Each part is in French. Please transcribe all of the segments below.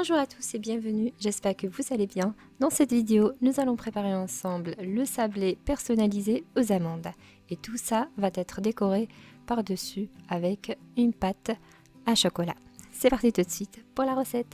Bonjour à tous et bienvenue, j'espère que vous allez bien. Dans cette vidéo, nous allons préparer ensemble le sablé personnalisé aux amandes. Et tout ça va être décoré par-dessus avec une pâte à chocolat. C'est parti tout de suite pour la recette.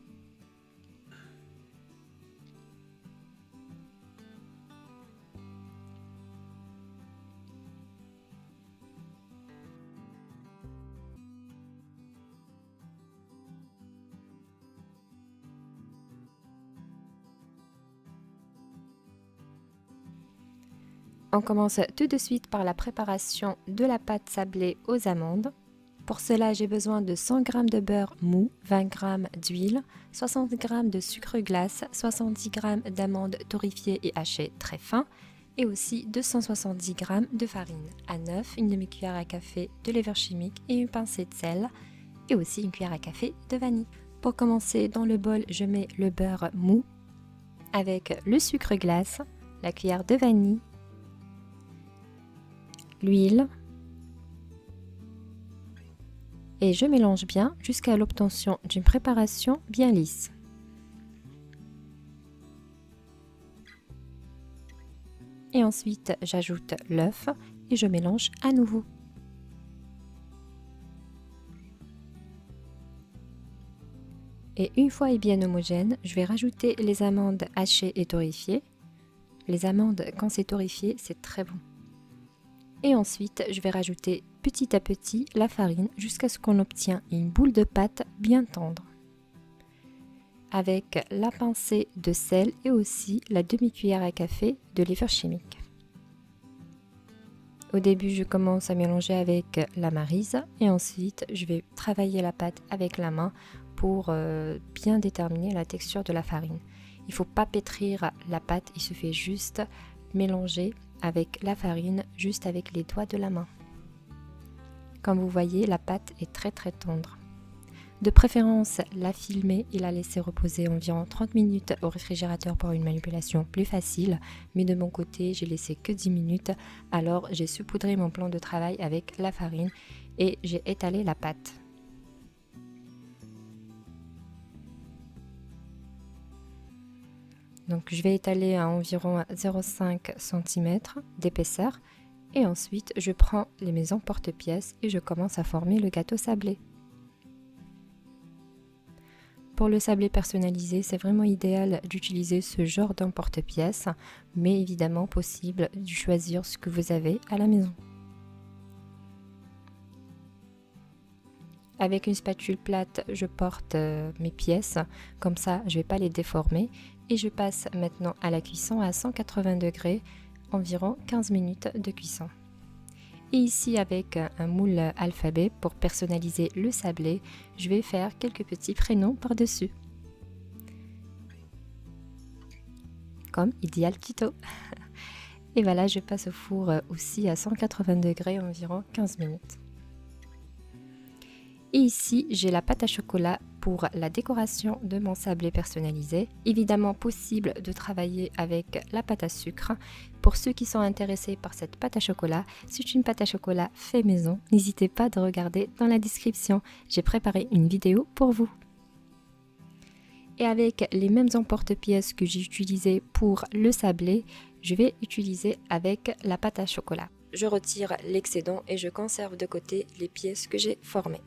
On commence tout de suite par la préparation de la pâte sablée aux amandes. Pour cela, j'ai besoin de 100 g de beurre mou, 20 g d'huile, 60 g de sucre glace, 70 g d'amandes torréfiées et hachées très fin et aussi 270 g de farine à 9, une demi-cuillère à café de levure chimique et une pincée de sel et aussi une cuillère à café de vanille. Pour commencer, dans le bol, je mets le beurre mou avec le sucre glace, la cuillère de vanille, l'huile et je mélange bien jusqu'à l'obtention d'une préparation bien lisse. Et ensuite, j'ajoute l'œuf et je mélange à nouveau. Et une fois bien homogène, je vais rajouter les amandes hachées et torréfiées. Les amandes, quand c'est torréfié, c'est très bon. Et ensuite, je vais rajouter petit à petit la farine jusqu'à ce qu'on obtienne une boule de pâte bien tendre. Avec la pincée de sel et aussi la demi-cuillère à café de levure chimique. Au début, je commence à mélanger avec la maryse et ensuite, je vais travailler la pâte avec la main pour bien déterminer la texture de la farine. Il ne faut pas pétrir la pâte, il suffit juste mélanger avec la farine juste avec les doigts de la main. Comme vous voyez, la pâte est très tendre. De préférence, la filmer et la laisser reposer environ 30 minutes au réfrigérateur pour une manipulation plus facile. Mais de mon côté, j'ai laissé que 10 minutes. Alors, j'ai saupoudré mon plan de travail avec la farine et j'ai étalé la pâte. Donc je vais étaler à environ 0,5 cm d'épaisseur et ensuite je prends mes emporte-pièces et je commence à former le gâteau sablé. Pour le sablé personnalisé, c'est vraiment idéal d'utiliser ce genre d'emporte-pièces, mais évidemment possible de choisir ce que vous avez à la maison. Avec une spatule plate, je porte mes pièces, comme ça je ne vais pas les déformer. Et je passe maintenant à la cuisson à 180 degrés, environ 15 minutes de cuisson. Et ici avec un moule alphabet pour personnaliser le sablé, je vais faire quelques petits prénoms par-dessus. Comme Ideal Keto. Et voilà, je passe au four aussi à 180 degrés, environ 15 minutes. Et ici, j'ai la pâte à chocolat pour la décoration de mon sablé personnalisé. Évidemment possible de travailler avec la pâte à sucre. Pour ceux qui sont intéressés par cette pâte à chocolat, c'est une pâte à chocolat fait maison. N'hésitez pas de regarder dans la description. J'ai préparé une vidéo pour vous. Et avec les mêmes emporte-pièces que j'ai utilisées pour le sablé, je vais utiliser avec la pâte à chocolat. Je retire l'excédent et je conserve de côté les pièces que j'ai formées.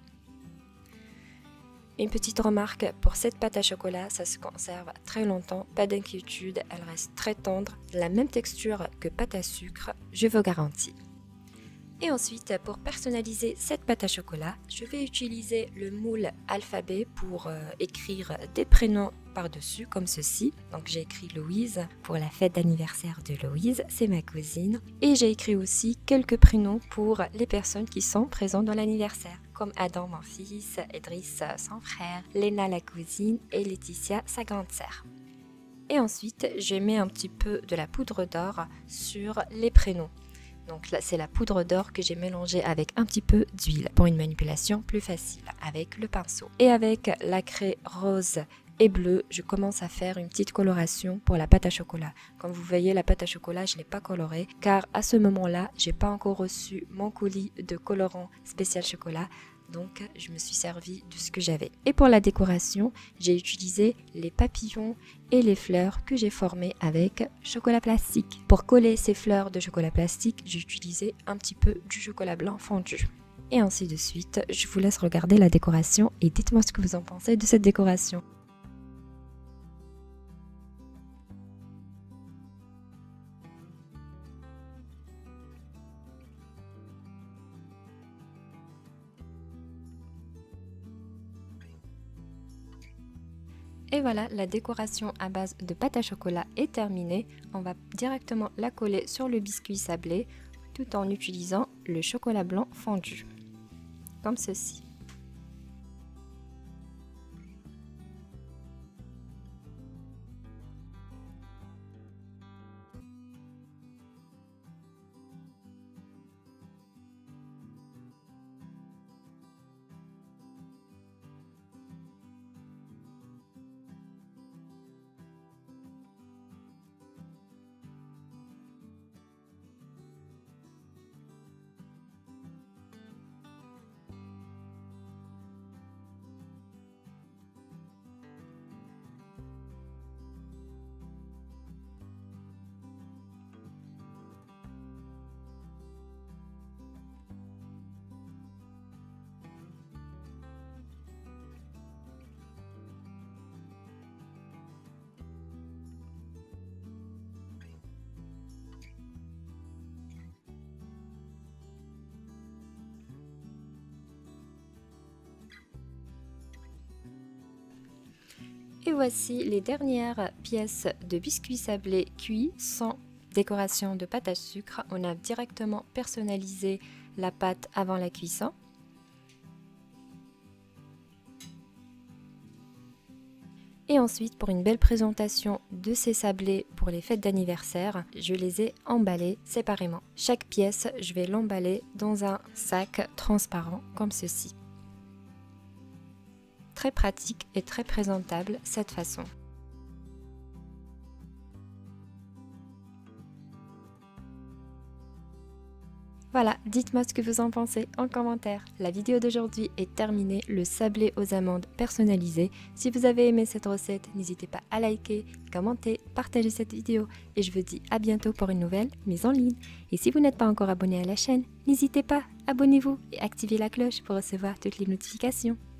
Une petite remarque, pour cette pâte à chocolat, ça se conserve très longtemps, pas d'inquiétude, elle reste très tendre, la même texture que pâte à sucre, je vous garantis. Et ensuite, pour personnaliser cette pâte à chocolat, je vais utiliser le moule alphabet pour écrire des prénoms par-dessus, comme ceci. Donc j'ai écrit Louise pour la fête d'anniversaire de Louise, c'est ma cousine. Et j'ai écrit aussi quelques prénoms pour les personnes qui sont présentes dans l'anniversaire, comme Adam, mon fils, Idriss, son frère, Léna, la cousine, et Laetitia, sa grande sœur. Et ensuite, je mets un petit peu de la poudre d'or sur les prénoms. Donc là, c'est la poudre d'or que j'ai mélangée avec un petit peu d'huile pour une manipulation plus facile avec le pinceau. Et avec la craie rose et bleue, je commence à faire une petite coloration pour la pâte à chocolat. Comme vous voyez, la pâte à chocolat, je ne l'ai pas colorée car à ce moment-là, j'ai pas encore reçu mon colis de colorant spécial chocolat. donc je me suis servi de ce que j'avais. Et pour la décoration, j'ai utilisé les papillons et les fleurs que j'ai formées avec chocolat plastique. Pour coller ces fleurs de chocolat plastique, j'ai utilisé un petit peu du chocolat blanc fondu. Et ainsi de suite, je vous laisse regarder la décoration et dites-moi ce que vous en pensez de cette décoration. Et voilà, la décoration à base de pâte à chocolat est terminée. On va directement la coller sur le biscuit sablé tout en utilisant le chocolat blanc fondu, comme ceci. Et voici les dernières pièces de biscuits sablés cuits sans décoration de pâte à sucre. On a directement personnalisé la pâte avant la cuisson. Et ensuite, pour une belle présentation de ces sablés pour les fêtes d'anniversaire, je les ai emballés séparément. Chaque pièce, je vais l'emballer dans un sac transparent comme ceci. Très pratique et très présentable cette façon. Voilà, dites-moi ce que vous en pensez en commentaire. La vidéo d'aujourd'hui est terminée, le sablé aux amandes personnalisé. Si vous avez aimé cette recette, n'hésitez pas à liker, commenter, partager cette vidéo. Et je vous dis à bientôt pour une nouvelle mise en ligne. Et si vous n'êtes pas encore abonné à la chaîne, n'hésitez pas, abonnez-vous et activez la cloche pour recevoir toutes les notifications.